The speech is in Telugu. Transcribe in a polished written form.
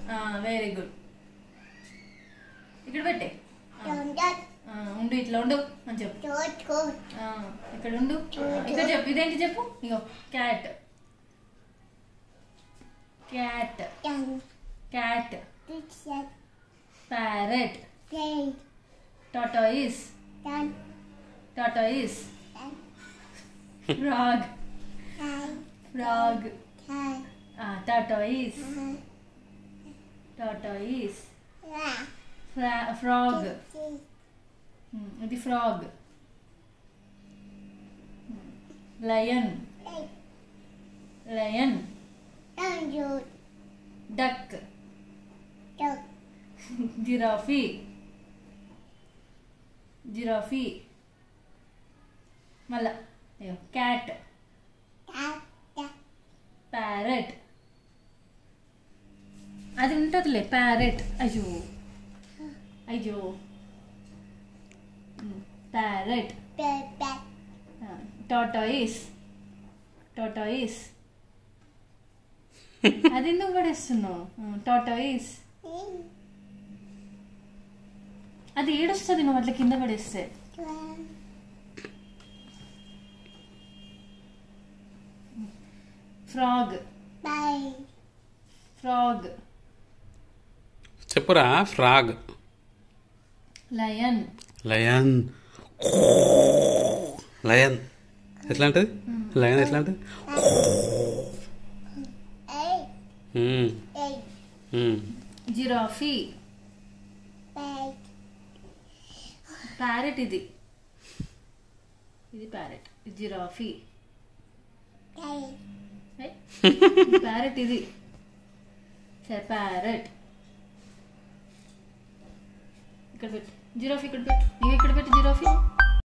Very good. ఇక్కడ పెట్టే. ఉండు, ఇట్లా ఉండు అని చెప్పు. ఇక్కడ ఉండు, ఇక్కడ చెప్పు. ఇదేంటి చెప్పు. ఇగో cat. Cat. Cat. Parrot. tortoise. tortoise. frog. frog. tortoise. tortoise. frog. ఇది frog. lion. lion. duck. giraffe. giraffe. మళ్ళా cat. parrot. అది ఉంటుందిలే ప్యారెట్. అయ్యో అయ్యో. ప్యారెట్. tortoise. tortoise. అది ఎందుకు పడేస్తున్నావు? tortoise. అది ఏడుస్తుంది నువ్వు అట్లా కింద పడేస్తే. ఫ్రాగ్. ఫ్రాగ్. చెప్పురా. ఫ్రాగ్. లయన్. లయన్. లయన్ ఎట్లా ఉంటుంది? లయన్ ఎట్లా ఉంటుంది? జిరాఫీ. ప్యారెట్. ఇది ఇది ప్యారెట్. జిరాఫీ. ప్యారెట్ ఇది. సరే ప్యారెట్. ఇక్కడ పెట్టు జిరాఫీ. ఇక్కడ పెట్టు. నువ్వు ఇక్కడ పెట్టు జిరాఫీ.